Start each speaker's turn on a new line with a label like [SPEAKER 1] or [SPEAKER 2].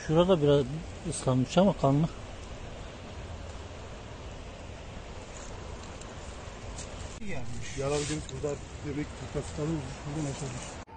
[SPEAKER 1] Şurada biraz ıslanmış ama kanlı.
[SPEAKER 2] Yaralı genç burada bebek kafasından vurmuş, buradan aşağı düştü.